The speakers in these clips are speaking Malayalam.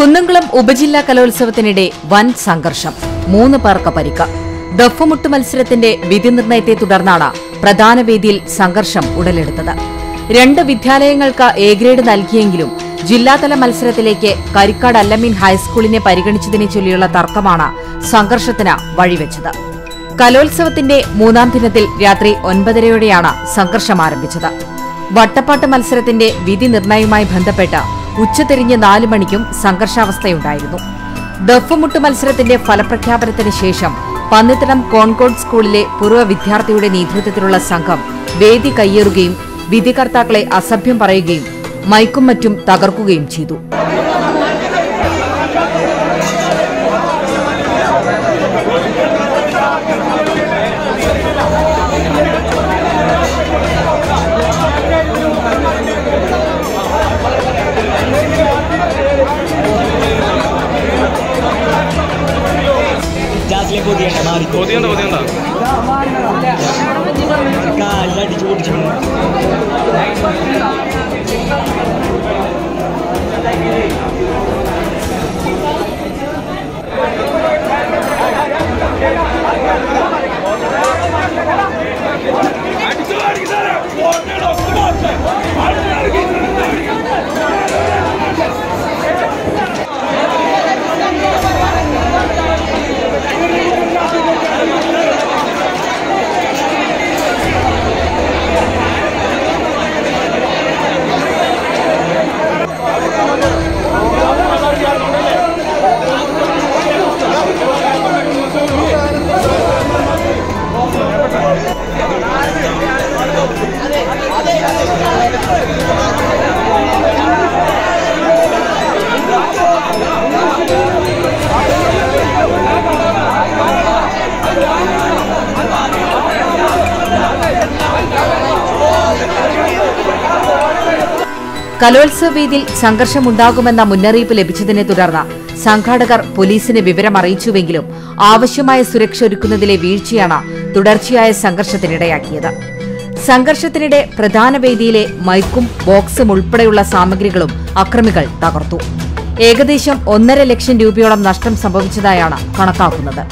കുന്നംകുളം ഉപജില്ലാ കലോത്സവത്തിനിടെ വൻ സംഘർഷം, 3 പേർക്ക് പരിക്ക്. ദഫ്മുട്ട് മത്സരത്തിന്റെ വിധി നിർണയത്തെ തുടർന്നാണ് പ്രധാന വേദിയിൽ സംഘർഷം ഉടലെടുത്തത്. 2 വിദ്യാലയങ്ങൾക്ക് എ ഗ്രേഡ് നൽകിയെങ്കിലും ജില്ലാതല മത്സരത്തിലേക്ക് കരിക്കാട് അല്ലമീൻ ഹൈസ്കൂളിനെ പരിഗണിച്ചതിനെ ചൊല്ലിയുള്ള തർക്കമാണ് സംഘർഷത്തിന് വഴിവെച്ചത്. കലോത്സവത്തിന്റെ 3ാം ദിനത്തിൽ രാത്രി 9:30യോടെയാണ് സംഘർഷം ആരംഭിച്ചത്. വട്ടപ്പാട്ട് മത്സരത്തിന്റെ വിധി നിർണയവുമായി ബന്ധപ്പെട്ട് ഉച്ചതിരിഞ്ഞ് 4 മണിക്കും സംഘർഷാവസ്ഥയുണ്ടായിരുന്നു. ദഫ്മുട്ട് മത്സരത്തിന്റെ ഫലപ്രഖ്യാപനത്തിന് ശേഷം പന്നിത്തടം കോൺകോർഡ് സ്കൂളിലെ പൂർവ്വ വിദ്യാർത്ഥിയുടെ നേതൃത്വത്തിലുള്ള സംഘം വേദി കയ്യേറുകയും വിധികർത്താക്കളെ അസഭ്യം പറയുകയും മൈക്കും മറ്റും തകർക്കുകയും ചെയ്തു. കലോത്സവ വേദിയിൽ സംഘർഷമുണ്ടാകുമെന്ന മുന്നറിയിപ്പ് ലഭിച്ചതിനെ തുടർന്ന് സംഘാടകർ പോലീസിനെ വിവരമറിയിച്ചുവെങ്കിലും ആവശ്യമായ സുരക്ഷ ഒരുക്കുന്നതിലെ വീഴ്ചയാണ് തുടർച്ചയായ സംഘർഷത്തിനിടയാക്കിയത്. സംഘർഷത്തിനിടെ പ്രധാന വേദിയിലെ മൈക്കും ബോക്സും ഉൾപ്പെടെയുള്ള സാമഗ്രികളും അക്രമികൾ തകർത്തു. ഏകദേശം 1.5 ലക്ഷം രൂപയോളം നഷ്ടം സംഭവിച്ചതായാണ് കണക്കാക്കുന്നത്.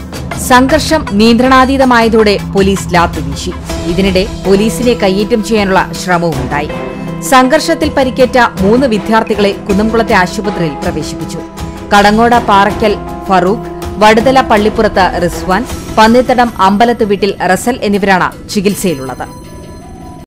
സംഘർഷം നിയന്ത്രണാതീതമായതോടെ പോലീസ് ലാത്തുവീശി. ഇതിനിടെ പോലീസിനെ കയ്യേറ്റം ചെയ്യാനുള്ള ശ്രമവുമുണ്ടായി. സംഘർഷത്തിൽ പരിക്കേറ്റ 3 വിദ്യാർത്ഥികളെ കുന്നംകുളത്തെ ആശുപത്രിയിൽ പ്രവേശിപ്പിച്ചു. കടങ്ങോട പാറയ്ക്കൽ ഫറൂഖ്, വടുതല പള്ളിപ്പുറത്ത് റിസ്വാൻ, പന്നിത്തടം അമ്പലത്ത് വീട്ടിൽ റസൽ എന്നിവരാണ് ചികിത്സയിലുള്ളത്.